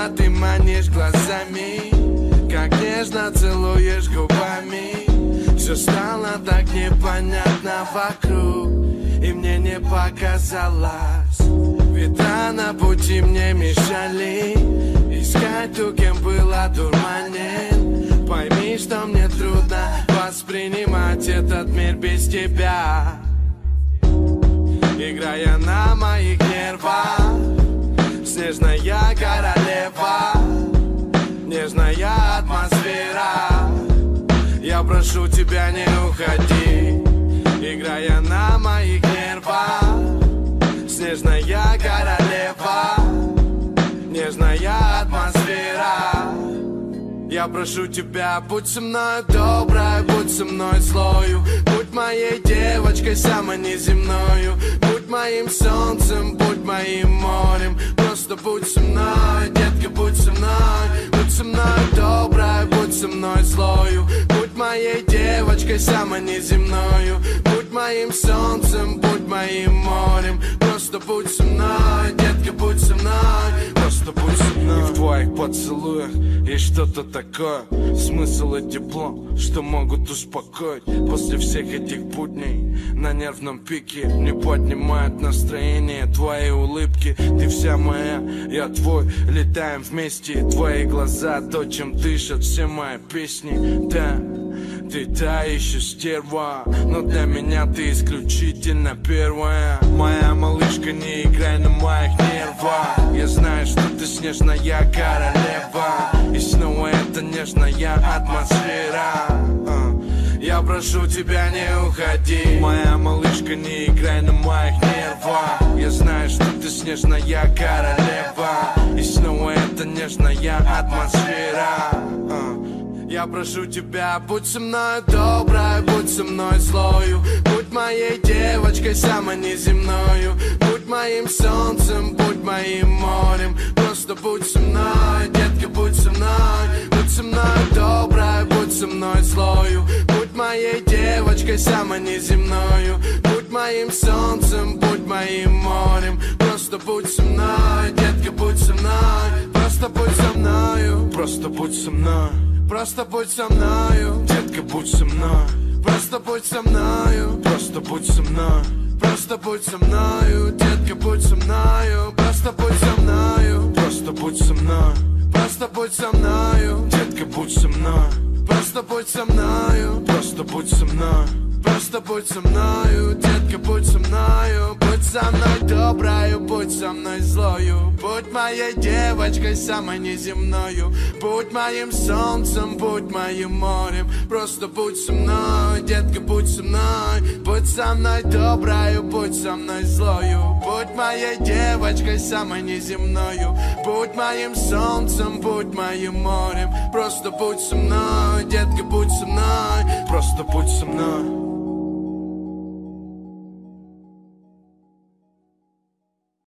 меня ты манишь глазами, как нежно целуешь губами. Все стало так непонятно вокруг, и мне не показалось. Ветра на пути мне мешали искать ту, кем был одурманен. Пойми, что мне трудно воспринимать этот мир без тебя, играя на моих нервах. Снежная королева, нежная атмосфера. Я прошу тебя, не уходи, играя на моих нервах. Снежная королева, нежная атмосфера. Я прошу тебя, будь со мной доброй, будь со мной злою, будь моей девочкой самой неземною, будь моим солнцем, будь моим морем. Просто будь со мной, детка, будь со мной. Будь со мной доброй, будь со мной злою, будь моей девочкой самой неземною, будь моим солнцем, будь моим морем. Просто будь со мной, детка, будь со мной. Просто будь со мной. И в твоих поцелуях есть что-то такое, смысл и тепло, что могут успокоить. После всех этих будней на нервном пике мне поднимает настроение твои улыбки. Ты вся моя, я твой, летаем вместе. Твои глаза, то, чем дышат все мои песни. Да, ты та еще стерва, но для меня ты исключительно первая. Моя малышка, не играй на моих нервах. Я знаю, что ты снежная королева, и снова это нежная атмосфера. Я прошу тебя, не уходи, моя малышка, не играй на моих нервах. Я знаю, что ты снежная королева, и снова это нежная атмосфера. Я прошу тебя, будь со мной доброй, будь со мной злою, будь моей девочкой самой неземною, будь моим солнцем, будь моим морем. Просто будь со мной, детка, будь со мной. Будь со мной доброй, будь со мной злою, будь моей девочкой самой неземною, будь моим солнцем, будь моим морем. Просто будь со мной, детка, будь со мной. Просто будь со мною, просто будь со мной. Просто будь со мною, детка, будь со мной. Просто будь со мною, просто будь со мной. Просто будь со мною, детка, будь со мною. Просто будь со мною, просто будь со мной. Просто будь со мною, детка, будь со мной. Просто будь со мною, просто будь со мной. Просто будь со мною, детка, будь со мною. Будь со мной доброю, будь со мной злою, будь моей девочкой самой неземною, будь моим солнцем, будь моим морем. Просто будь со мной, детка, будь со мной. Будь со мной доброю, будь со мной злою, будь моей девочкой самой неземною, будь моим солнцем, будь моим морем. Просто будь со мной, детка, будь со мной. Просто будь со мной.